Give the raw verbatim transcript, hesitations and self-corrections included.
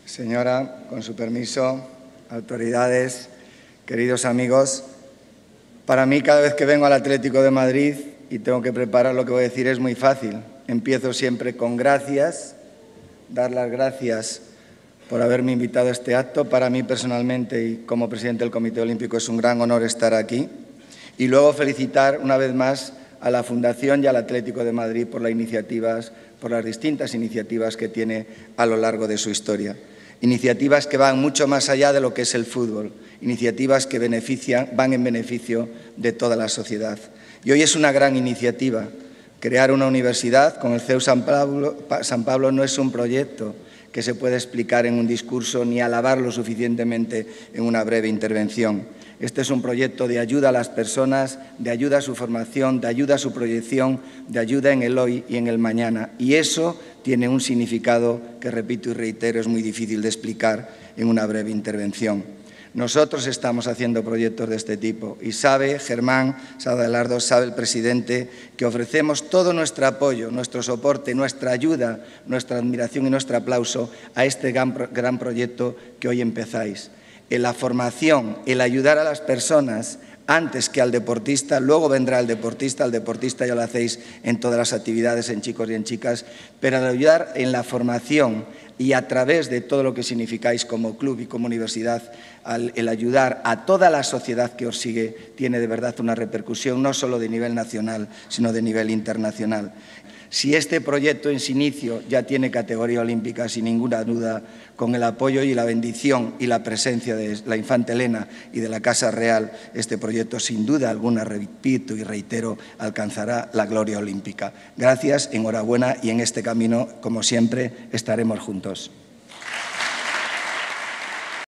Señora, con su permiso, autoridades, queridos amigos, para mí cada vez que vengo al Atlético de Madrid y tengo que preparar lo que voy a decir es muy fácil. Empiezo siempre con gracias, dar las gracias por haberme invitado a este acto. Para mí personalmente y como presidente del Comité Olímpico es un gran honor estar aquí. Y luego felicitar una vez más a la Fundación y al Atlético de Madrid por las iniciativas, por las distintas iniciativas que tiene a lo largo de su historia. Iniciativas que van mucho más allá de lo que es el fútbol, iniciativas que benefician, van en beneficio de toda la sociedad. Y hoy es una gran iniciativa. Crear una universidad con el C E U San Pablo, San Pablo no es un proyecto que se puede explicar en un discurso ni alabarlo suficientemente en una breve intervención. Este es un proyecto de ayuda a las personas, de ayuda a su formación, de ayuda a su proyección, de ayuda en el hoy y en el mañana. Y eso tiene un significado que, repito y reitero, es muy difícil de explicar en una breve intervención. Nosotros estamos haciendo proyectos de este tipo y sabe, Germán, sabe Adelardo, sabe el presidente, que ofrecemos todo nuestro apoyo, nuestro soporte, nuestra ayuda, nuestra admiración y nuestro aplauso a este gran, gran proyecto que hoy empezáis. En la formación, el ayudar a las personas antes que al deportista, luego vendrá el deportista, el deportista ya lo hacéis en todas las actividades, en chicos y en chicas, pero al ayudar en la formación y a través de todo lo que significáis como club y como universidad, al, el ayudar a toda la sociedad que os sigue tiene de verdad una repercusión no solo de nivel nacional, sino de nivel internacional. Si este proyecto en su inicio ya tiene categoría olímpica, sin ninguna duda, con el apoyo y la bendición y la presencia de la Infanta Elena y de la Casa Real, este proyecto sin duda alguna, repito y reitero, alcanzará la gloria olímpica. Gracias, enhorabuena y en este camino, como siempre, estaremos juntos.